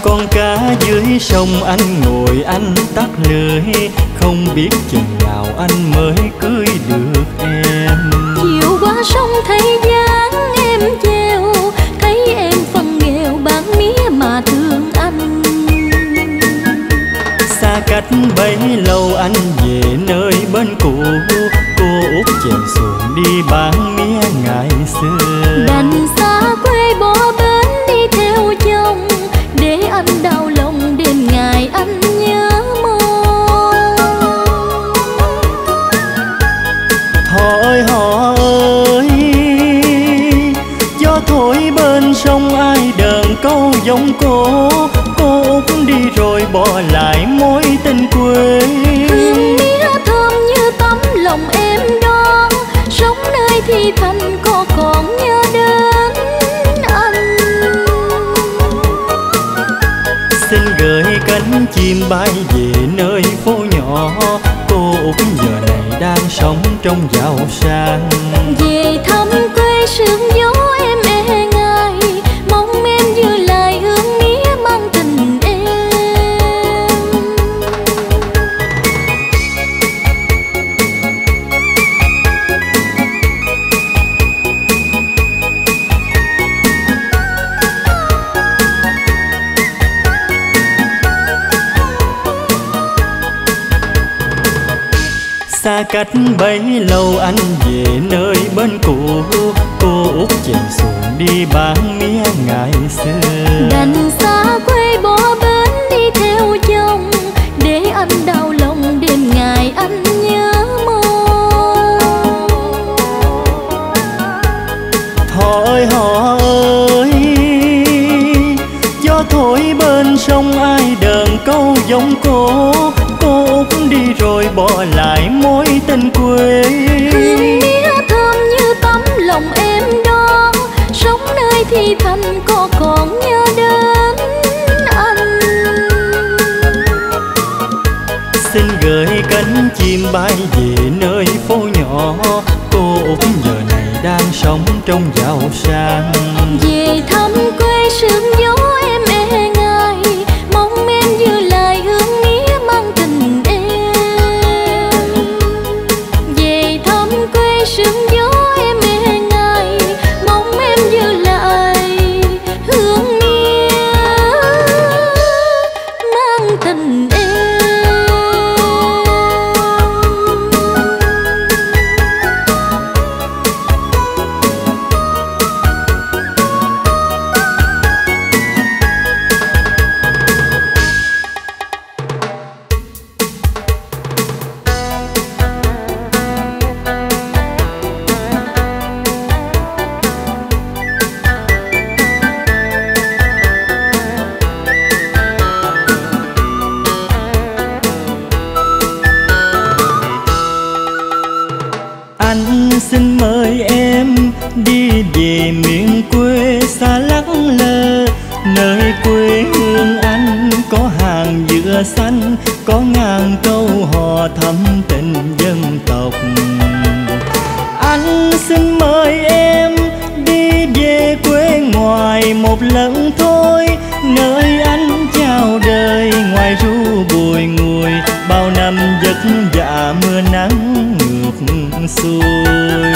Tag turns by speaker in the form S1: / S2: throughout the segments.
S1: Con cá dưới sông anh ngồi anh tắt lưới, không biết chừng nào anh mới cưới được em.
S2: Chiều qua sông thấy dáng em treo, thấy em phần nghèo bán mía mà thương anh.
S1: Xa cách bấy lâu anh về nơi bên cũ, cô út chèo xuồng đi bán mía ngày xưa.
S2: Đành xa quê bỏ bến đi theo chồng, để anh đau lòng đêm ngày anh nhớ mong.
S1: Họ ơi họ ơi, gió thổi bên sông ai đờn câu giọng cô út đi rồi bỏ lại mối tình quê.
S2: Hương mía thơm như tấm lòng em đó, sống nơi thì thành có còn nhớ đến anh.
S1: Xin gửi cánh chim bay về nơi phố nhỏ, cô út giờ này đang sống trong giàu sang.
S2: Về thăm quê sương gió em e ngại, mong em giữ lại hương mía mang tình em.
S1: Xa cách bấy lâu anh về nơi bên cũ, cô út chèo xuồng đi bán mía ngày xưa.
S2: Đành xa quê bỏ bến đi theo chồng, để anh đau lòng đêm ngày anh nhớ mong.
S1: Họ ơi họ ơi, gió thổi bên sông ai đờn câu giọng cô út đi rồi bỏ lại mối tình quê.
S2: Hương mía thơm như tấm lòng em đó, sống nơi thì thành có còn nhớ đến anh.
S1: Xin gửi cánh chim bay về nơi phố nhỏ, cô út giờ này đang sống trong giàu sang.
S2: Về thăm quê sương gió em e ngại, mong em giữ lại hương mía mang tình em. Về thăm quê sương gió em e ngại, mong em giữ lại hương mía mang tình em.
S1: Anh xin mời em đi về miền quê xa lắc lơ, nơi quê hương anh có hàng dừa xanh, có ngàn câu hò thắm tình dân tộc. Anh xin mời em đi về quê ngoài một lần thôi, nơi anh chào đời ngoài ru bùi ngùi, bao năm vất vả mưa nắng ngược xuôi.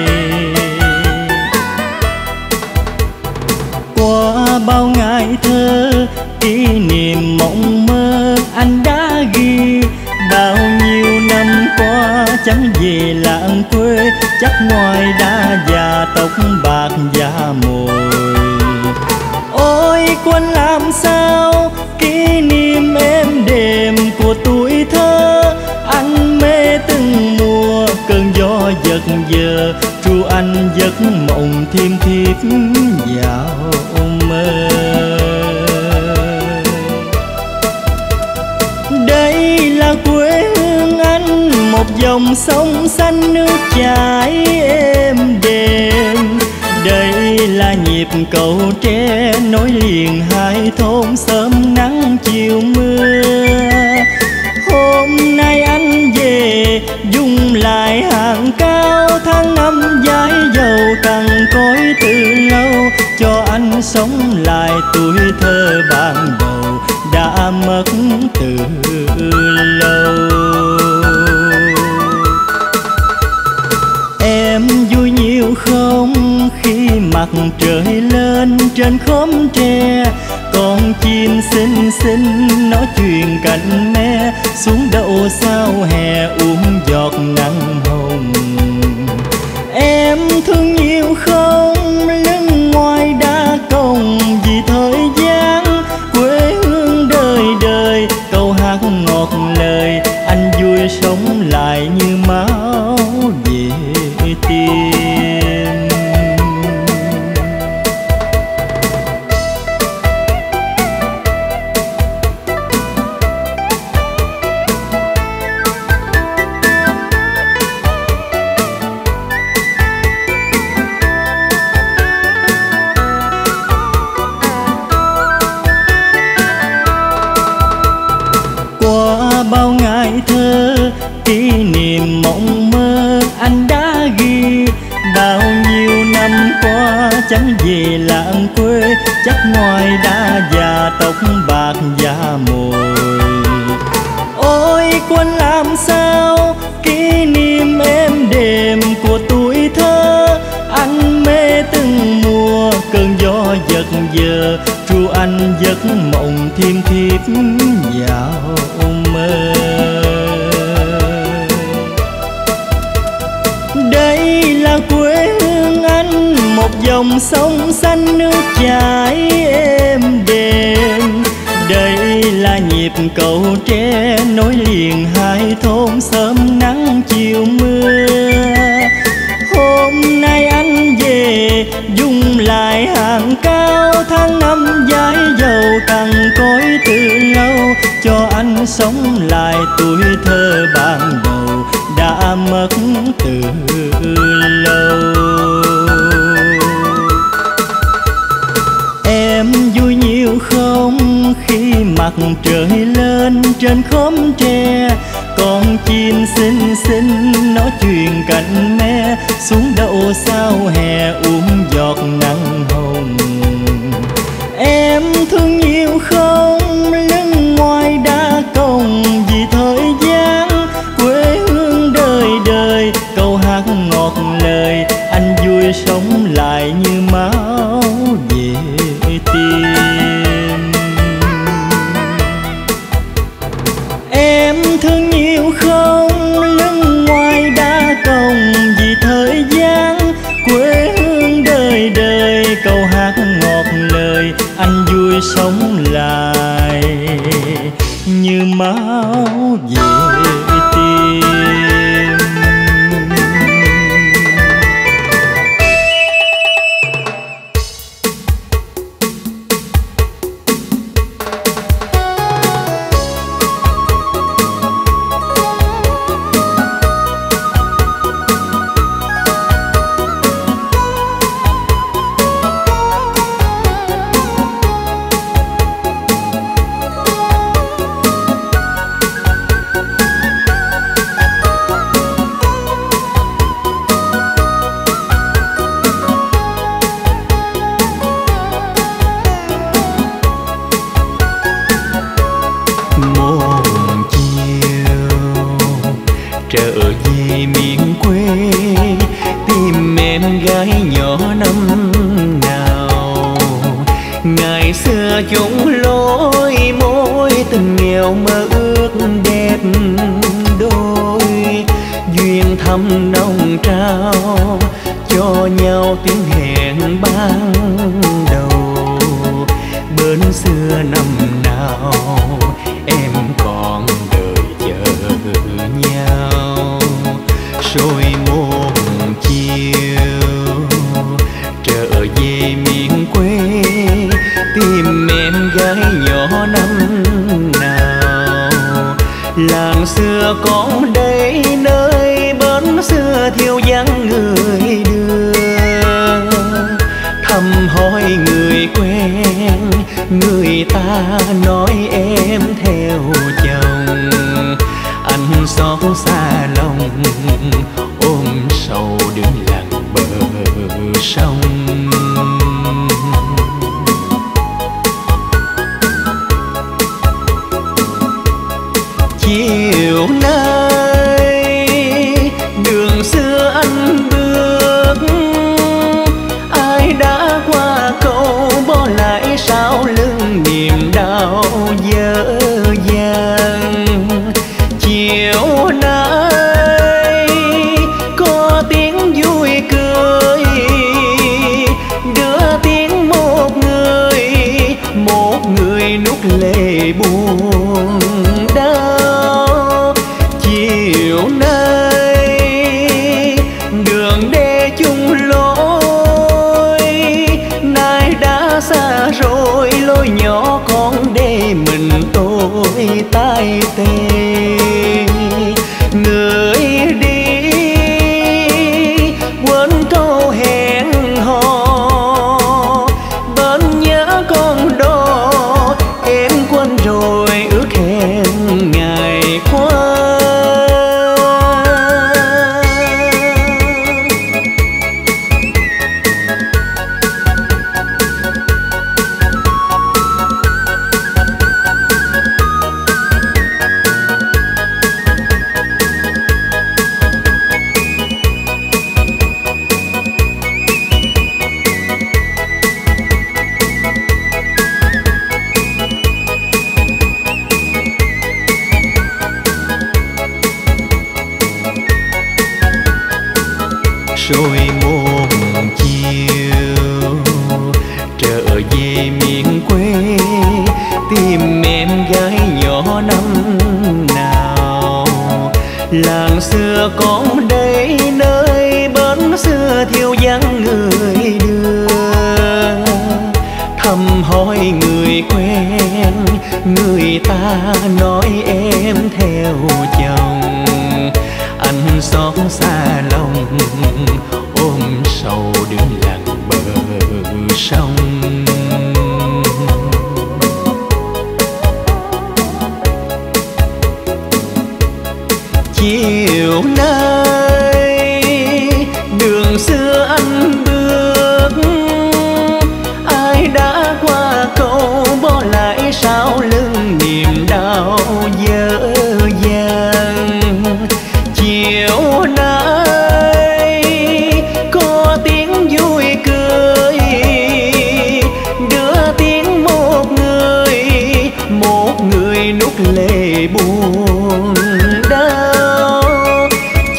S1: Qua bao ngày thơ kỷ niệm mộng mơ anh đã ghi, bao nhiêu năm qua chẳng về làng quê, chắc ngoài đã già tóc bạc da mồi. Ôi quân làm sao kỷ niệm êm đềm của tuổi thơ, anh mê từng mùa cơn gió giật giờ, ru anh giấc mộng thiêm thiếp vào mơ. Đây là quê hương anh, một dòng sông xanh nước chảy êm đềm. Đây là nhịp cầu tre nối liền hai thôn, sớm nắng chiều mưa. Hôm nay anh về dung lại hàng cao, tháng năm dãi dầu cằn cối từ lâu, cho anh anh sống lại tuổi thơ ban đầu đã mất từ lâu. Em vui nhiều không khi mặt trời lên trên khóm tre, con chim xinh xinh nói chuyện cạnh me xuống đậu sao hè uống giọt nắng hồng. Em thương nhiều không lưng ngoài đá còng vì thời gian quê hương đời đời, câu hát ngọt lời anh vui sống lại như máu về tim. Bao ngày thơ kỷ niệm mộng mơ anh đã ghi, bao nhiêu năm qua chẳng về làng quê, chắc ngoài đã già tóc bạc da mồi. Ôi quên làm sao kỷ niệm êm đềm của tuổi thơ, anh mê từng mùa cơn gió giật giờ ru anh giấc mộng thiêm thiếp vào mơ. Đây là quê hương anh, một dòng sông xanh nước chảy êm đềm. Đây là nhịp cầu tre nối liền hai thôn sớm nắng chiều mưa. Hôm nay anh về dung lại hàng cao, tháng năm dãi dầu cằn cối từ lâu, cho anh sống lại tuổi thơ ban đầu đã mất từ lâu. Em vui nhiều không khi mặt trời lên trên khóm tre, con chim xinh xinh nói chuyện cạnh me xuống đậu sao hè uống giọt nắng hồng. Em thương nhiều không lưng ngoài đá còng vì thời gian quê hương đời đời, câu hát ngọt lời anh vui sống lại như máu về tim. Em thương nhiều không lưng ngoài đá còng vì thời gian quê hương đời đời, câu hát ngọt lời anh vui sống lại như máu về tim.
S3: chung lối mối tình nghèo mơ ước đẹp đôi, duyên thăm nồng trao cho nhau tiếng hẹn ban đầu. Bên xưa năm nào em còn đợi chờ nhau, rồi một chiều trở về miền quê tìm em gái nhỏ năm nào. Làng xưa còn đây nơi bến xưa thiêu vắng người đưa, thăm hỏi người quen người ta nói em theo chồng. Anh xót xa lòng ôm sầu đứng lặng bờ sông. nuốt lệ buồn đau. Chiều nay đường đê chung lối, nay đã xa rồi lối nhỏ con đê mình tôi tay tê. Người đi quên câu hẹn hò, bên nhớ con đó em quên rồi ước hẹn ngày qua. Rồi một chiều trở về miền quê, tìm em gái nhỏ năm nào. Làng xưa con đây nơi bến xưa thiêu vắng người đưa, thăm hỏi người quen người ta nói em theo chồng. Anh xót xa lòng ôm sầu đứng lặng bờ sông. Chiều nay đường xưa anh bước, ai đã qua câu bỏ lại sau lưng niềm đau dở dang. Chiều nay có tiếng vui cười, đưa tiếng một người nuốt lệ buồn đau.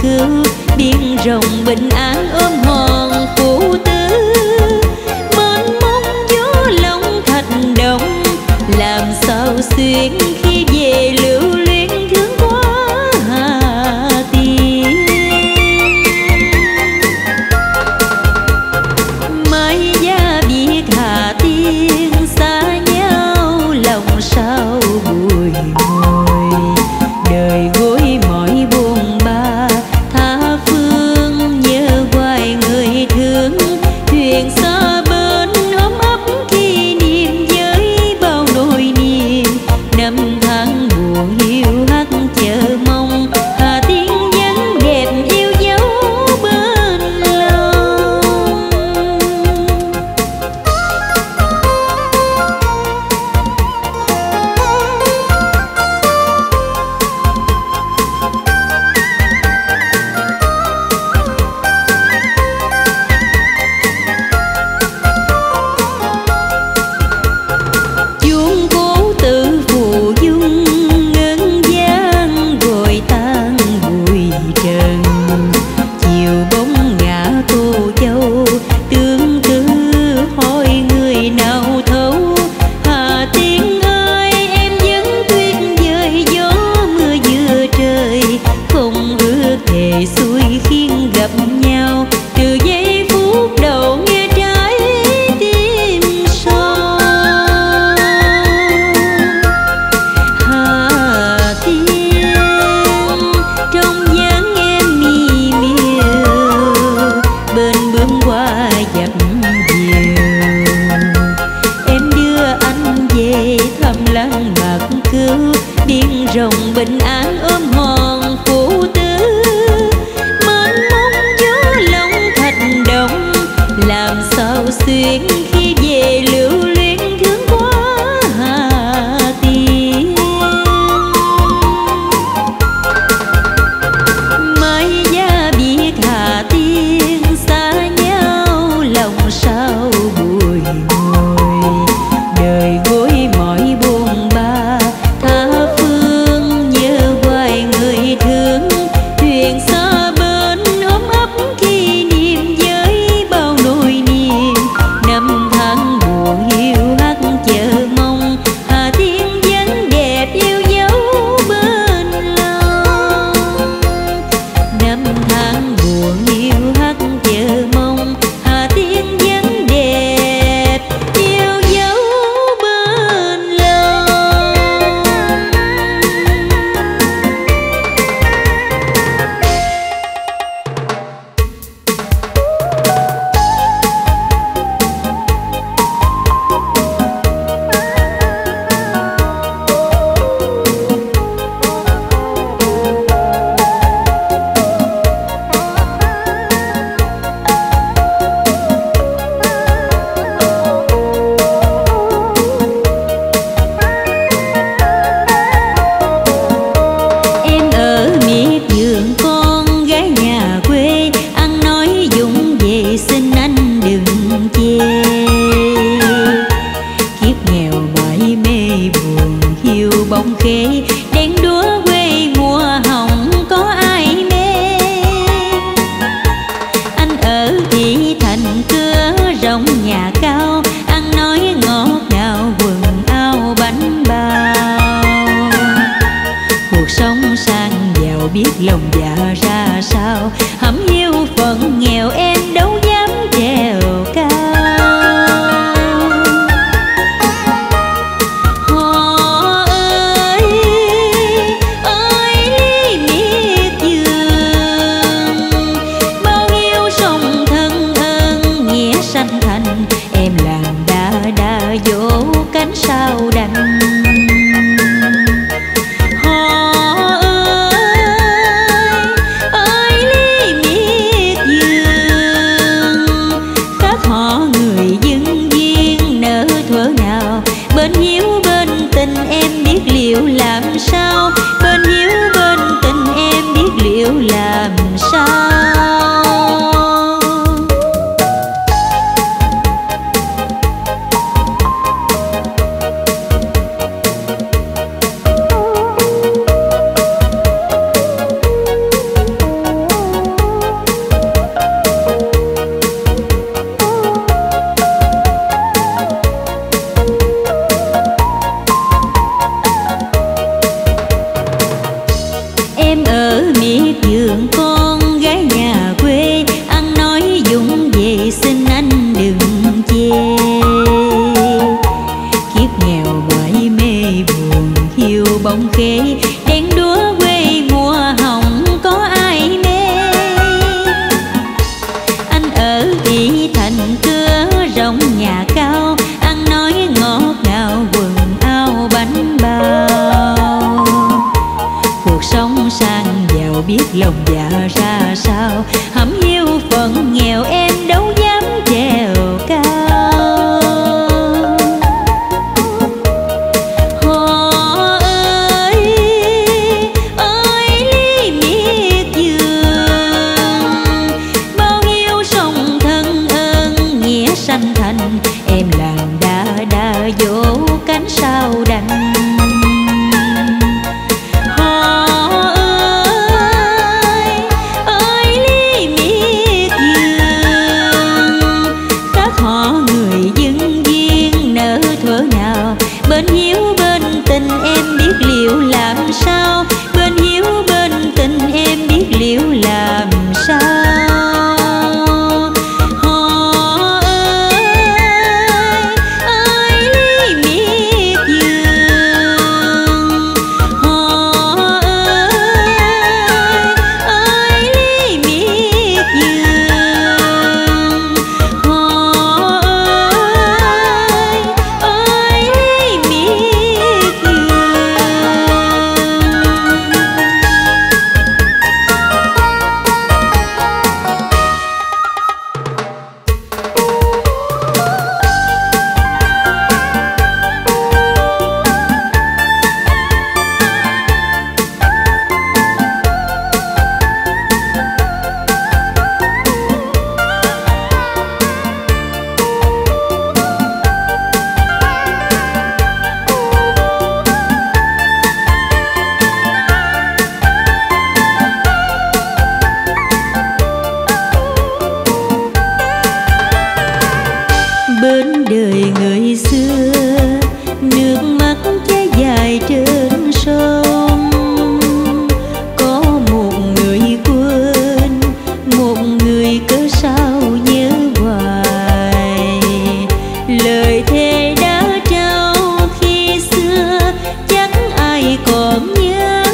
S2: cứu, biển rộng bình an ôm hòn phụ tử. Mênh mông gió lòng thạch động, làm sao xuyên khi về lưu luyến thương quá Hà Tiên. Mai gia biết Hà Tiên xa nhau, lòng sao bùi ngồi. Đời gối mỏi buồn ba, tha phương nhớ hoài người thương. Thuyền xa bên ấm ấp kỷ niệm với bao nỗi niềm. Năm tháng buồn hiu hắt chờ mong, Hà Tiên vẫn đẹp yêu dấu bên lòng. Chuông cố tự phù dung ngân vang gọi tan bụi trần. Chiều bóng ngã Tô Châu tương tư hỏi người nào thấu. Hà Tiên ơi em vẫn tuyết vời gió mưa giữa trời. Không ước thề xuôi khiến gặp nhau, từ giây phút đầu nghe trái tim son. Hà Tiên trong dáng em mi miều, bên bướm hoa dập dìu. Em đưa anh về thăm lăng bạc cứu, biển rộng bình an ôm hòn phụ tử. Mênh mông gió lòng thạch động, làm sao xuyên khi về lưu luyến thương quá Hà Tiên. Mai gia biết Hà Tiên xa nhau, lòng sao bùi ngồi. Đời gối mỏi buồn ba, tha phương nhớ hoài người thương. Thuyền xa bên ấm ấp kỷ niệm với bao nỗi niềm. Năm tháng buồn hiu hắt chờ mong, Hà Tiên vẫn đẹp yêu dấu bên lòng. Năm tháng buồn hiu hắt chờ mong, Hà Tiên vẫn đẹp yêu dấu bên lòng. Em ở miệt vườn con gái nhà quê, ăn nói dũng về xin anh đừng chê. Kiếp nghèo mãi mê buồn hiu bóng khế, đèn đúa quê mùa hồng có ai mê. Anh ở thị thành cưa rộng nhà cao, ăn nói ngọt ngào quần áo bánh bao. Cuộc sống sang giàu biết lòng dạ ra sao, hẩm hiu phận nghèo em đâu dám trèo cao. Họ ơi ơi ly miệt vườn, bao nhiêu sông thân ơn nghĩa sanh thành. Em làm đã vỗ cánh sao đành. Họ ơi ly miệt vườn, khác họ người dân duyên nở thuở nào. Bên hiếu bên tình em biết liệu làm sao, bên hiếu bên tình em biết liệu làm sao. ra sao. Hẩm hiu phận nghèo em đâu dám trèo cao. Họ ơi ơi ly miệt vườn, bao nhiêu sông thân ơn nghĩa sanh thành. Em làng đã vỗ cánh sao đành. Bên hiếu bên tình em biết liệu làm sao. Bên hiếu bên tình em biết liệu làm sao. Họ ơi ly miệt vườn. Họ ơi ly miệt vườn. Họ ơi miệt vườn. Bên đời người xưa nước mắt chảy dài trên sông. Có một người quên, một người cớ sao nhớ hoài. Lời thề đã trao khi xưa chắc ai còn nhớ.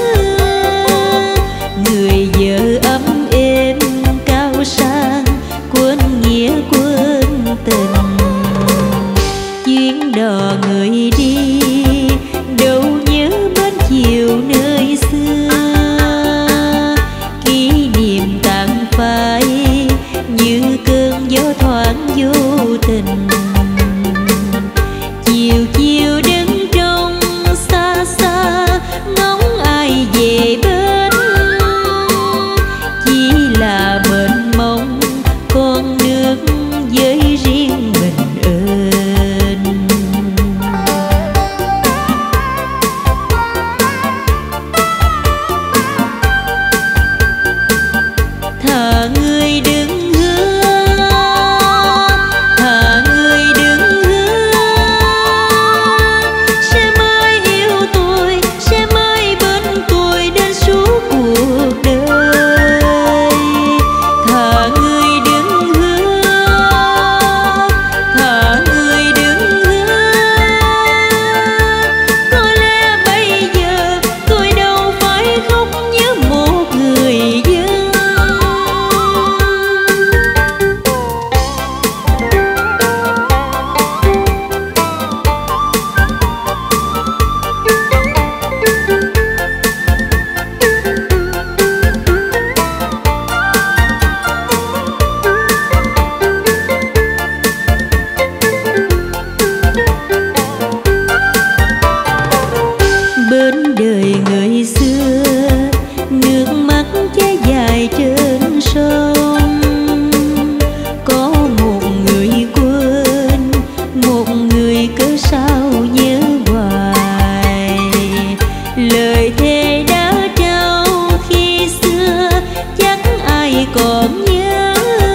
S2: Người vợ ấm êm cao sang, quên nghĩa quên tình. Chuyến đò người đi đâu nhớ bên chiều nơi xưa. Kỷ niệm tàn phai như cơn gió thoảng vô tình. Chiều chiều đứng trong xa xa ngóng ai về bên. Chỉ là mênh mông con nước với riêng mình ơi. Thà người đừng hứa, thà người đừng hứa sẽ mãi yêu tôi, sẽ mãi bên tôi đến suốt cuộc đời. Thà người đừng hứa, thà người đừng hứa. Có lẽ bây giờ tôi đâu phải khóc nhớ một người dân. Bên đời người xưa nước mắt chảy dài trên sông. Có một người quên, một người cớ sao nhớ hoài. Lời thề đã trao khi xưa chắc ai còn nhớ.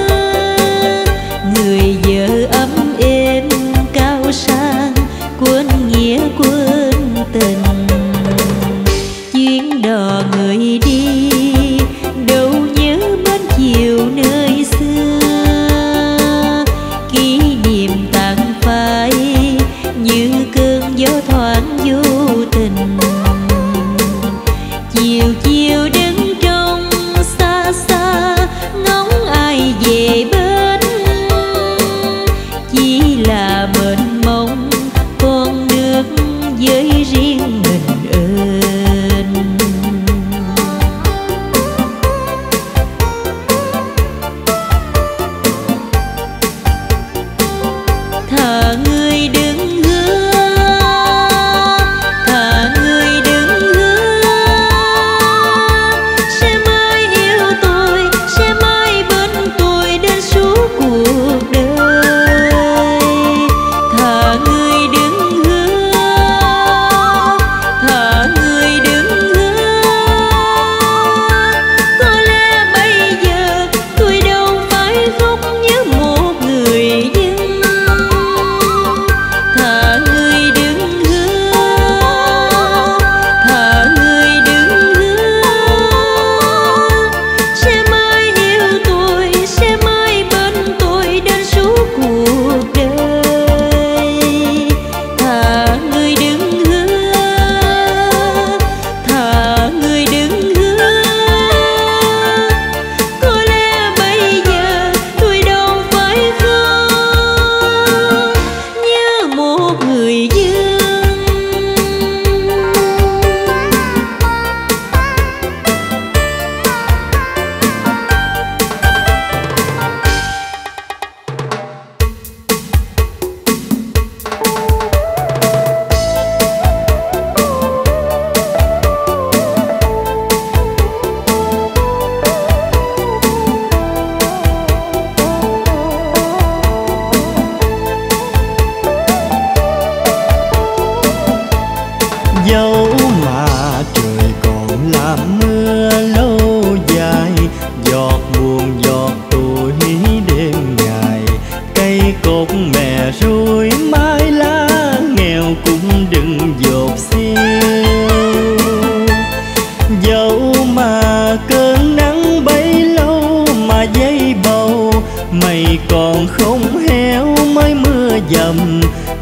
S2: Người vợ ấm êm cao sang, quên nghĩa quên tình. Chuyến đò người đi đâu nhớ bên chiều nơi xưa. Kỷ niệm tàn phai như cơn gió thoảng vô tình. Chiều chiều đứng trong xa xa ngóng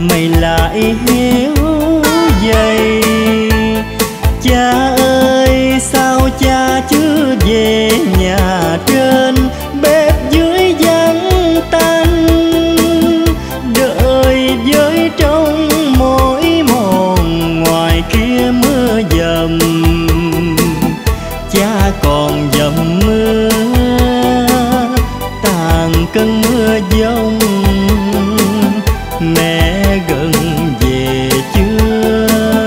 S1: mày lại héo dày. Cha ơi sao cha chưa về nhà trên, bếp dưới vắng tanh, đợi với trong mỏi mòn ngoài kia mưa dầm. Cha còn dầm mưa tàn cơn mưa giông, mẹ gần về chưa?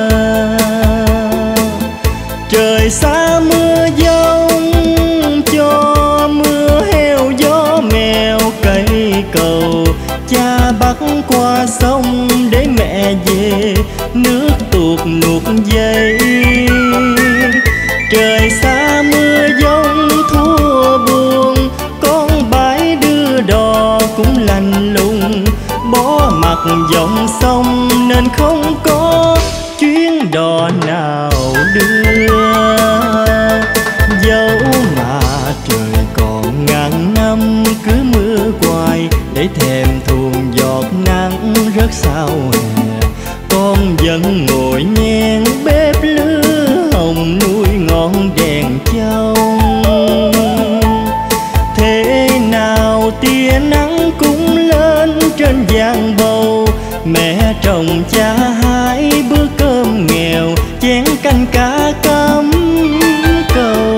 S1: Trời xa mưa giông cho mưa heo gió mèo cây cầu. Cha bắt qua sông để mẹ về, nước tuột nuột dây. Trời xa mưa giông thua buồn, con bãi đưa đò cũng lạnh lùng. Bó mặt dòng sông nên không có chuyến đò nào đưa. Dẫu mà trời còn ngàn năm cứ mưa hoài, để thèm thuồng giọt nắng rất sao hè. Con vẫn ngồi nhen bếp lửa hồng nuôi ngọn đèn chông. Thế nào tia nắng cũng lên trên giang bầu, mẹ trồng cha hái bữa cơm nghèo, chén canh cá cắm cầu.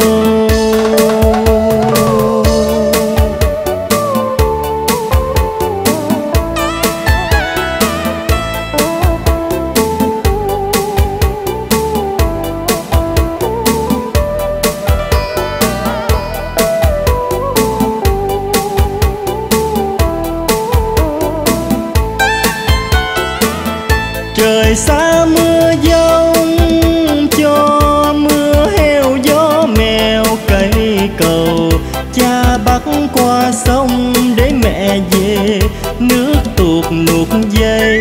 S1: Trời xa mưa giông cho mưa heo gió mèo cây cầu. Cha bắt qua sông để mẹ về, nước tuột nuột dây.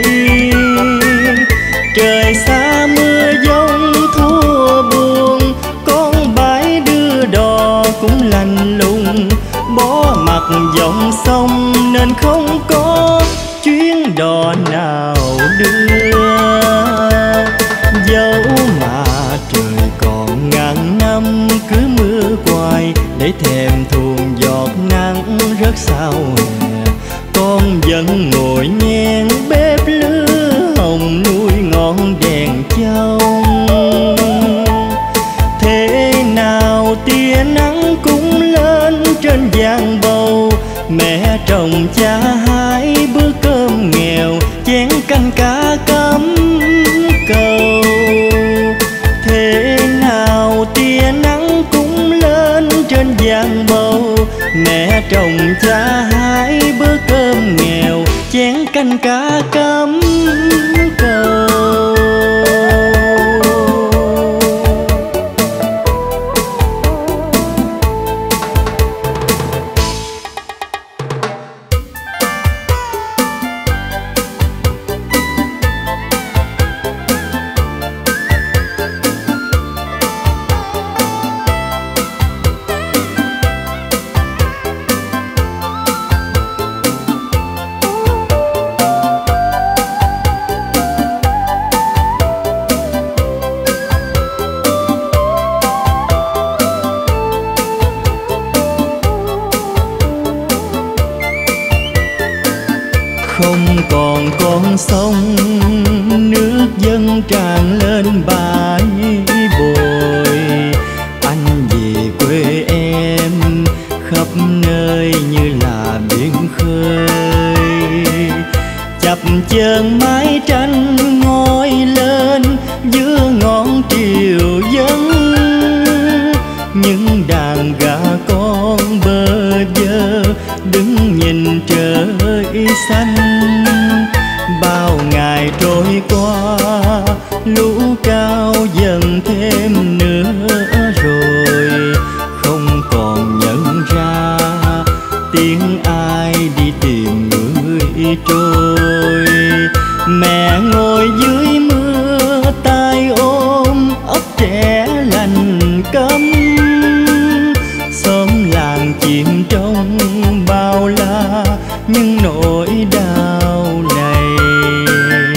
S1: Trời xa mưa giông thua buồn, con bãi đưa đò cũng lạnh lùng. Bó mặt dòng sông nên không có chuyến đò nào đưa. Dẫu mà trời còn ngàn năm cứ mưa hoài, để thèm thuồng giọt nắng rất sao hè. Con vẫn ngồi nhen bếp lửa hồng nuôi ngọn đèn chông. Thế nào tia nắng cũng lên trên giang bầu, mẹ trồng cha hái bữa cơm nghèo, chén canh cá cắm cầu. Thế nào tia nắng cũng lên trên giang bầu, mẹ trồng cha hái bữa cơm nghèo, chén canh cá cắm cầu. Không còn con sông, nước dâng tràn lên bãi bồi. Anh về quê em khắp nơi như là biển khơi. Chập chờn mái tranh ngoi lên giữa ngọn triều dân. Những đàn gà con bơ vơ đứng nhìn trời xanh. Bao ngày trôi qua lũ cao dần thêm nữa rồi. Không còn nhận ra tiếng ai đi tìm người trôi. Mẹ ngồi dưới mưa tay ôm ấp trẻ lành câm. Xóm làng chìm trong bao la những nỗi đau này.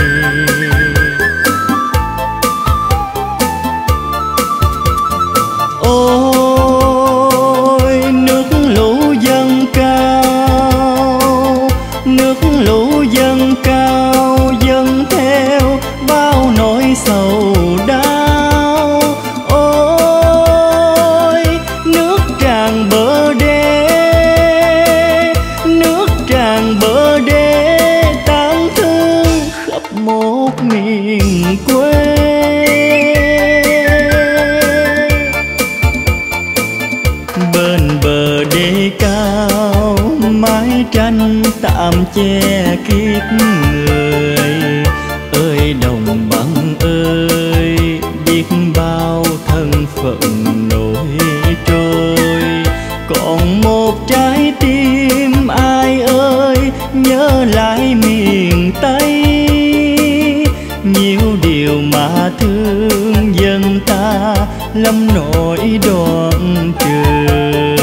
S1: tranh tạm che kiếp người. Ơi đồng bằng ơi, biết bao thân phận nổi trôi, còn một trái tim ai ơi nhớ lại miền Tây. Nhiều điều mà thương dân ta lâm nỗi đoạn trường.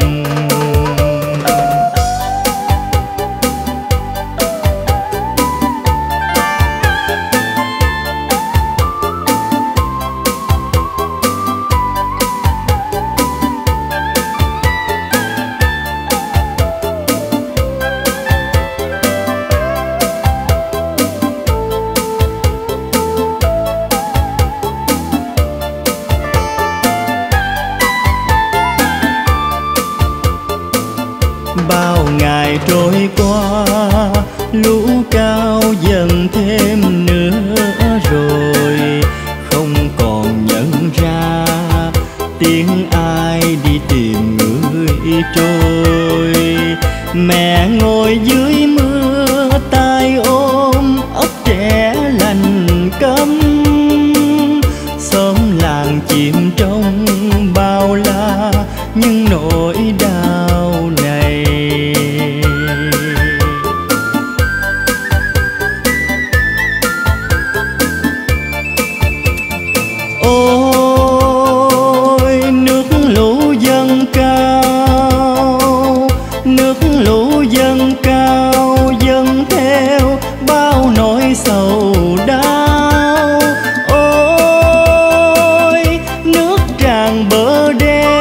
S1: Bao ngày trôi qua, lũ cao dần thêm nữa rồi, không còn nhận ra tiếng ai đi tìm người trôi. Mẹ ngồi dưới mưa tay ôm ấp trẻ lành câm, xóm làng chìm trong bao la nhưng nỗi đau này. Ôi nước lũ dâng cao, nước lũ dâng cao, dâng theo bao nỗi sầu đau. Ôi nước tràn bờ đê,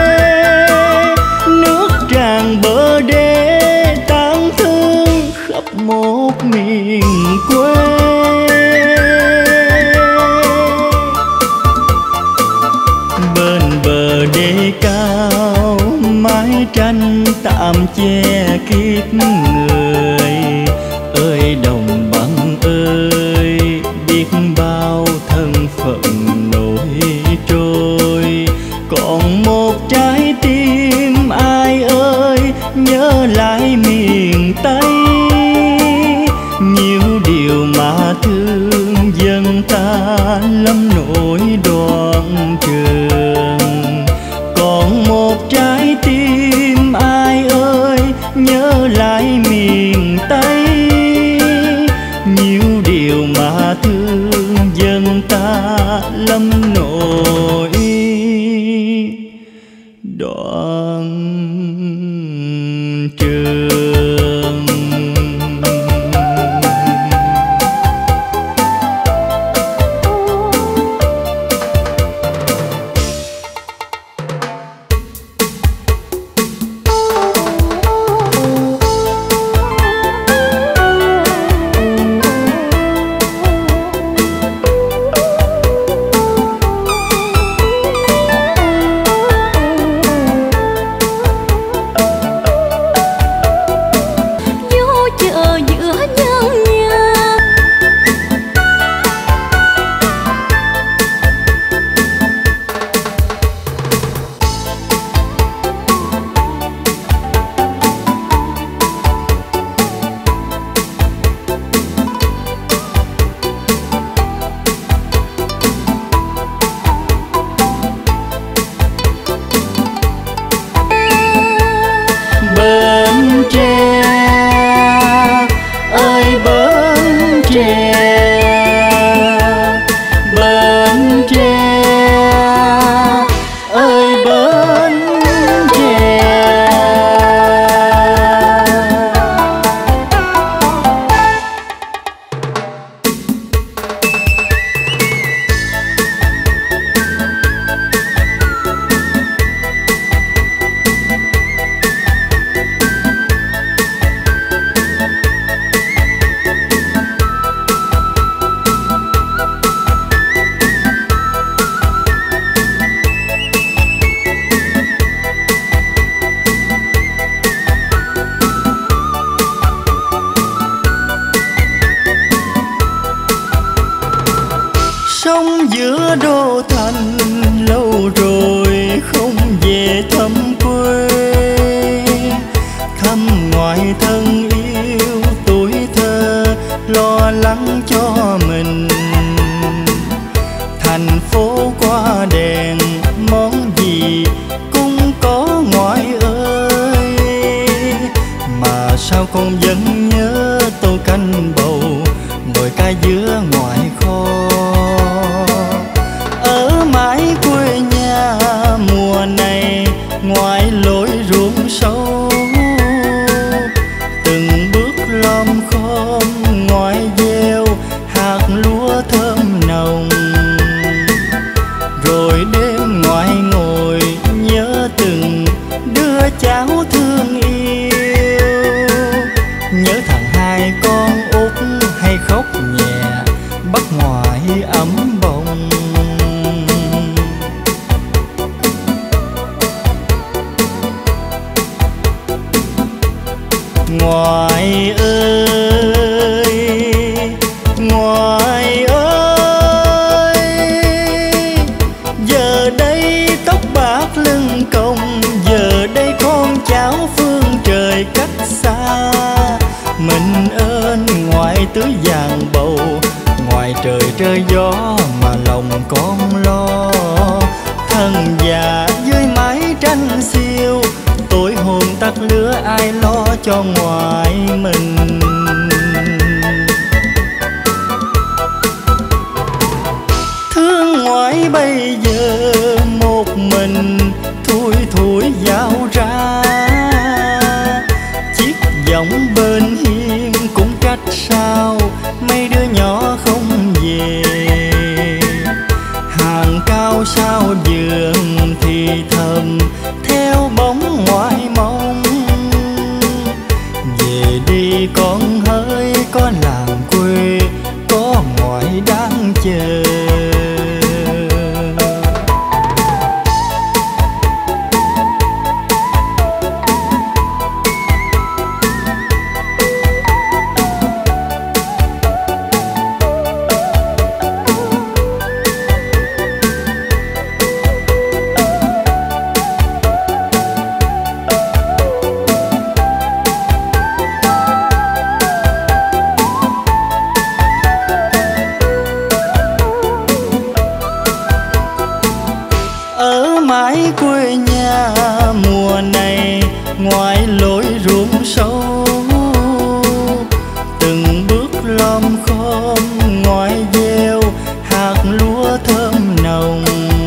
S1: nước tràn bờ đê, tang thương khắp một miền quê. Bên bờ đê cao, mái tranh tạm che kiếp người. Ơi đồng bằng ơi, biết bao thân phận nổi trôi, còn một trái tim ai ơi nhớ lại miền Tây. Nhiều điều mà thương dân ta lâm nỗi đoạn trường, còn một trái tim ai ơi nhớ lại miền Tây. Nhiều điều mà thương dân ta lâm nỗi đoạn trường. còn vẫn nhớ tô canh bầu nồi cá dứa ngoài kho. Ở mãi quê nhà mùa này ngoài lối ruộng sâu, từng bước lom khom ngoài gieo hạt lúa thơm nồng. Rồi đêm ngoài ngồi nhớ từng đứa cháu thương yêu, nhớ thằng hai con út hay khóc nhẹ bắt ngoài ấm bồng. Ngoại ơi, ngoại ơi, giờ đây tóc bạc lưng còng, giờ đây con cháu phương trời cách xa. Mình ơn ngoại tưới vàng bầu, ngoài trời trời gió mà lòng con lo. Thân già dưới mái tranh xiêu, tối hồn tắt lửa ai lo cho ngoại mình. Thương ngoại bây giờ một mình thui thủi dạo ra, chiếc giọng bên hiên cũng cách sao mấy đứa nhỏ không về. Hàng cao sao vườn thì thầm theo bóng ngoại mong. Về đi con hỡi có làng quê có ngoại đang chờ. Mãi quê nhà mùa này ngoài lối ruộng sâu, từng bước lom khom ngoài gieo hạt lúa thơm nồng.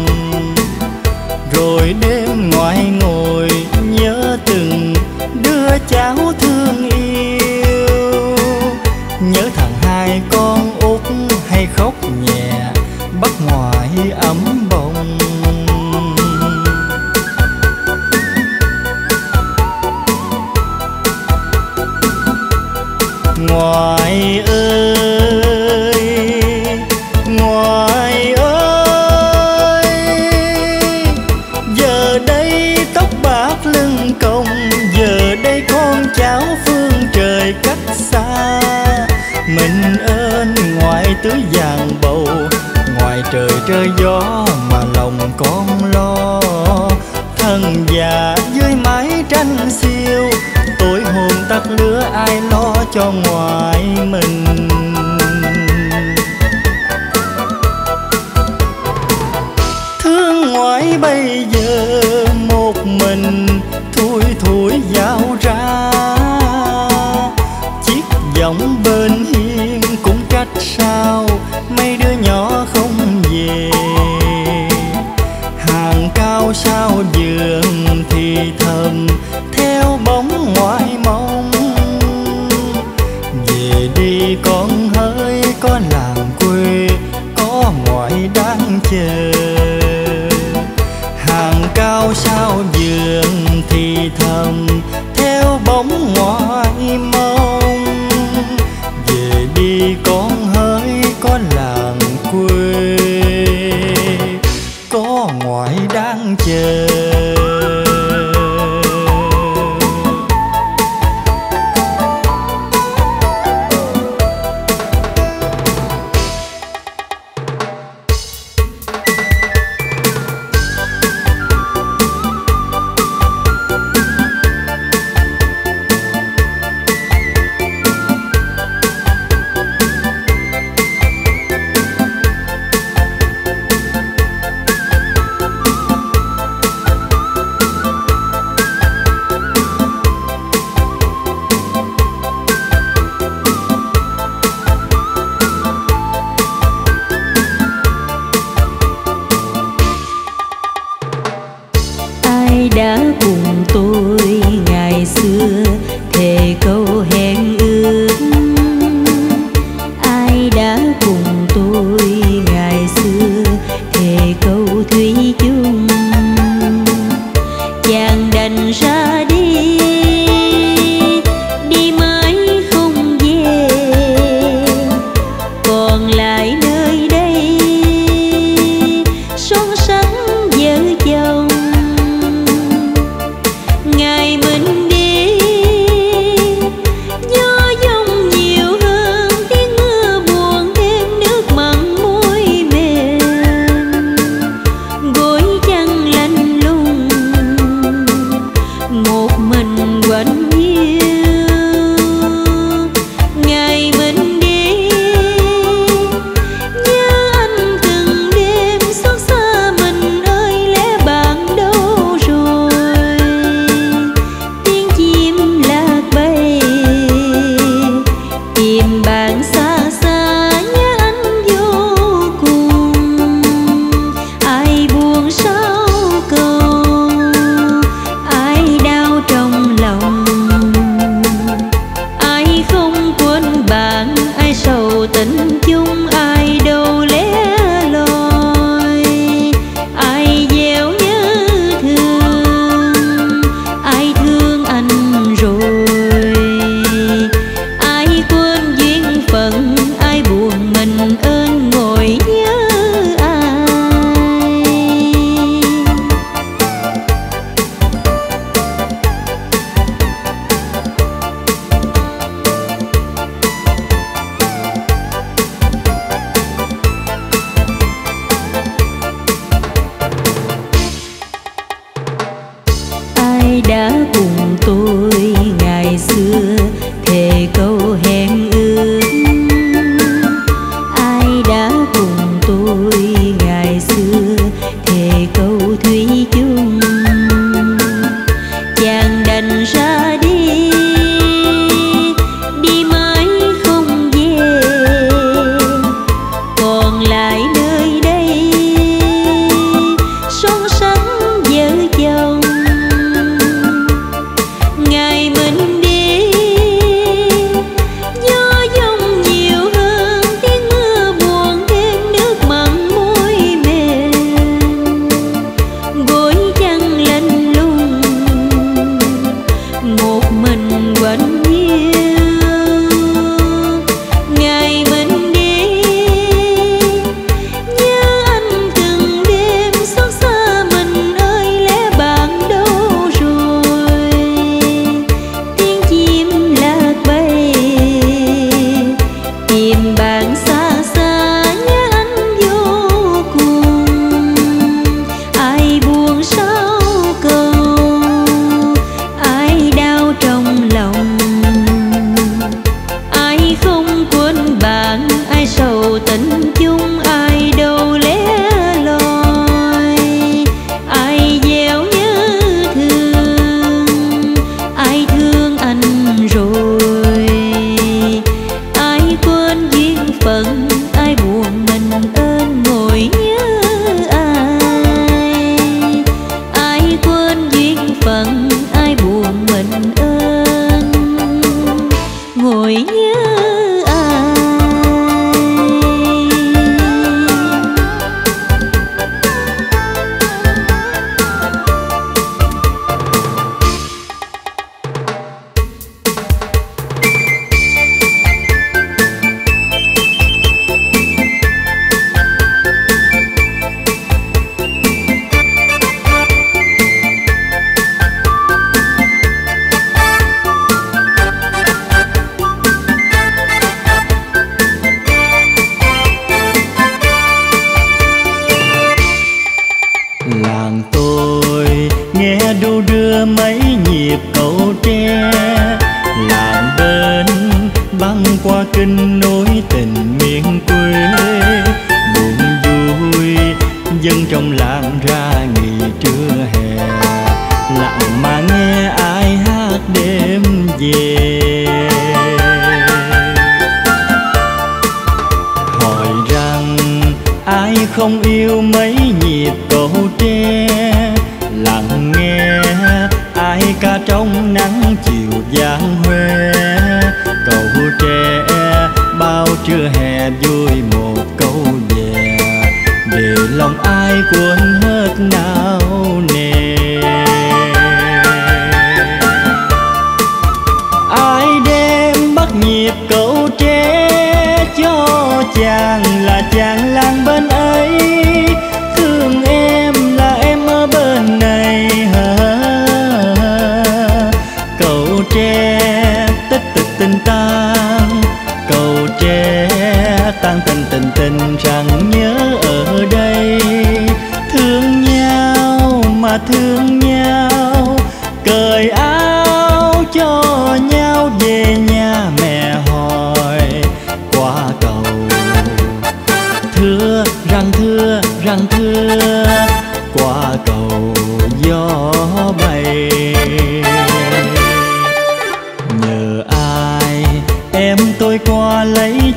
S1: Rồi đêm ngoài ngồi nhớ từng đứa cháu thương yêu, nhớ thằng hai con út hay khóc nhẹ bắt ngoài ấm bồng. Ngoại ơi, ngoại ơi, giờ đây tóc bạc lưng còng, giờ đây con cháu phương trời cách xa. Mình ơn ngoại tưới vàng bầu, ngoài trời trời gió mà lòng con lo. Thân già dưới mái tranh xiêu, tối hồn tắt lửa ai lo cho ngoại mình. Thương ngoại bây giờ một mình thui thủi dạo ra, chiếc giọng bên hiên cũng cách sao mấy đứa nhỏ không về. Hàng cao sao vườn thì thầm theo bóng ngoại mong. Về đi con hỡi có làng quê có ngoại đang chờ. Hàng cao sao vườn thì thầm theo bóng ngoại mong. Về đi con hỡi có làng quê có ngoại đang chờ.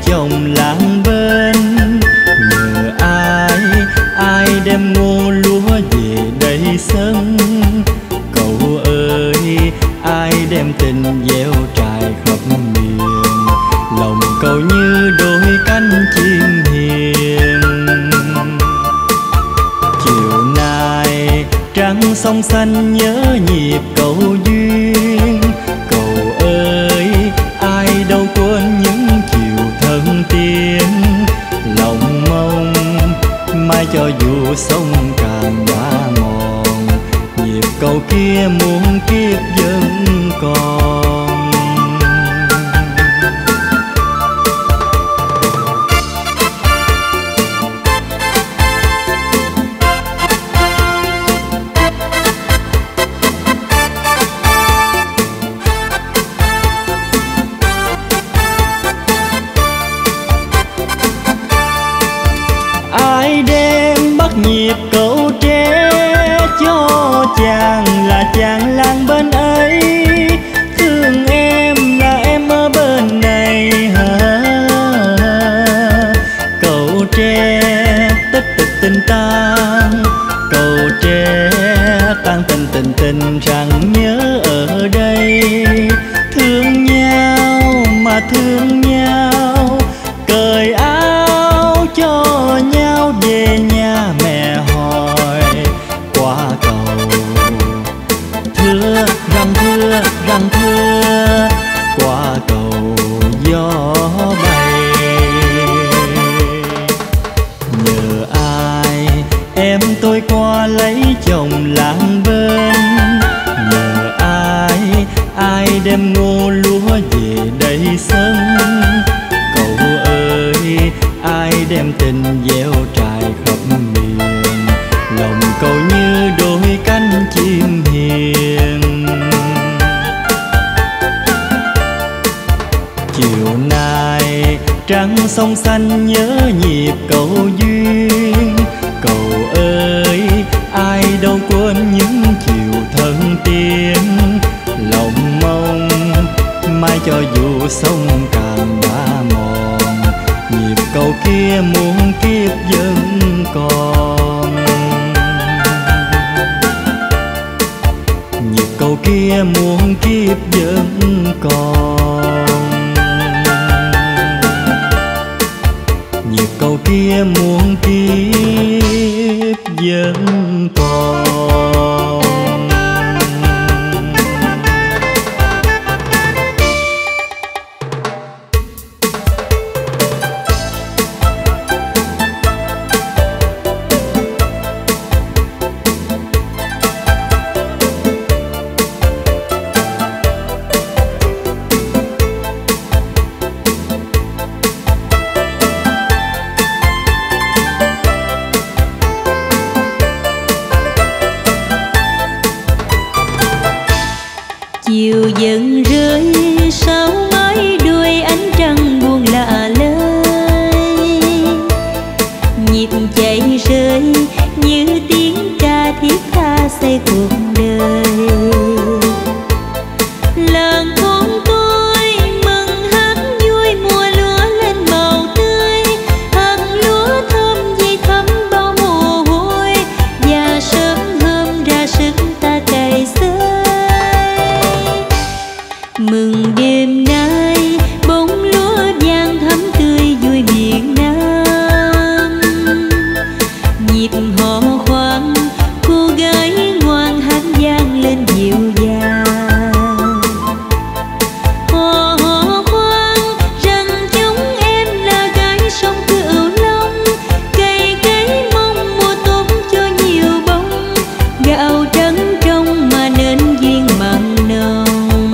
S1: chồng làng bên. Nhờ ai đem ngô lúa về đây sân. Cậu ơi ai đem tình gieo trải khắp miền. Lòng cậu như đôi cánh chim hiền. Chiều nay trăng sông xanh nhớ nhịp cậu duyên. Cậu ơi ai đâu quên những chiều thân tiên. Lòng mong mai cho dù sông càng đã mòn, nhịp cầu kia muôn kiếp vẫn còn. Ai đem bắt nhịp cậu tre cho chàng là chàng làng bên ấy. Thương em là em ở bên này hả? Cậu tre tích tịch tình tan, cậu tre tan tình tình tình rằng nhớ ở đây. Thương nhau mà thương nhau, cởi áo cho nhau về nhà mẹ hỏi. Qua cầu thưa răng thưa, qua cầu gió bay. Nhờ ai em tôi qua lấy chồng làng bên. Nhờ ai đem ngô lúa về đây sân. Cậu ơi ai đem tình gieo trải khắp miền. Lòng cậu như đôi cánh chim hiền. Chiều nay trăng sông xanh nhớ nhịp cậu duyên. Cậu ơi ai đâu quên những chiều thân tiên. Lòng mong mai cho dù sông càng đã mòn, nhịp cầu kia muôn kiếp vẫn còn. Nhịp cầu kia muôn kiếp vẫn còn. Nhịp cầu kia muôn kiếp vẫn còn.
S2: Chiều dần rơi sau mái đuôi ánh trăng buông lạ lơi. Nhịp chạy rơi như tiếng ca thiết tha xây cuộc đời. Làng con tôi mừng hát vui mùa lúa lên màu tươi. Hạt lúa thơm dây thấm bao mồ hôi, và sớm hôm ra sức ta cày xới. Mừng đêm nay bông lúa vàng thắm tươi vui miền Nam. Nhịp hò khoan cô gái ngoan hát vang lên dịu dàng. Hò khoan rằng chúng em là gái sông Cửu Long. Cây cấy mong mùa tốt cho nhiều bông, gạo trắng trong mà nên duyên mặn nồng.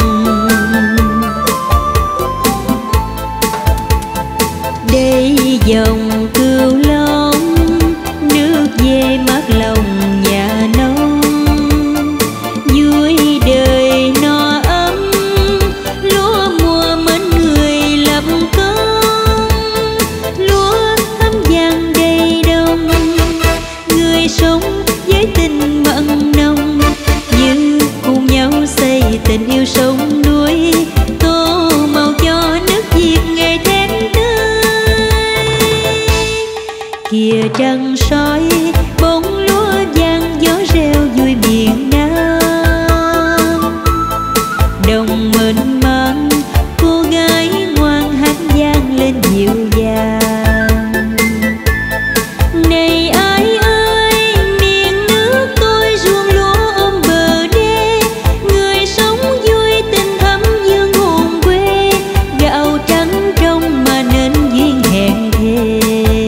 S2: Đây dòng Cửu Long nước về mát lòng nhà nông. Vui đời no ấm lúa mùa mến người lập công. Lúa thắm vàng đầy đồng, người sống với tình mặn nồng. Như cùng nhau xây tình yêu sông núi, tô màu cho nước Việt ngày thêm tươi. trời trăng soi, bông lúa vàng gió reo vui miền Nam. Đồng mênh mang cô gái ngoan hát vang lên dịu dàng. Này ai ơi, miền nước tôi ruộng lúa ôm bờ đê, người sống vui tình thắm dương hồn quê, gạo trắng trong mà nên duyên hẹn thề.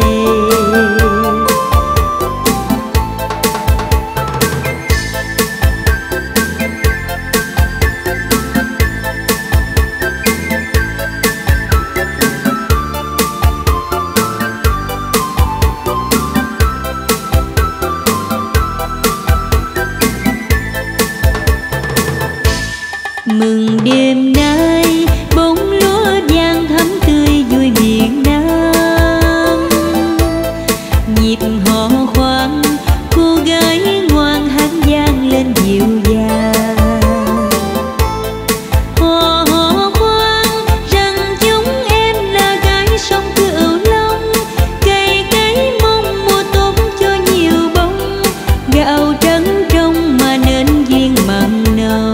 S2: Mừng đêm nay bông lúa vàng thắm tươi vui miền Nam. Nhịp hò khoan cô gái ngoan hát vang lên dịu dàng. Hò khoan rằng chúng em là gái sông Cửu Long, cây cấy mong mùa tốt cho nhiều bông, gạo trắng trong mà nên duyên mặn nồng.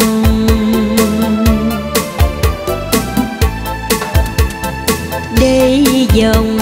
S2: Đây dòng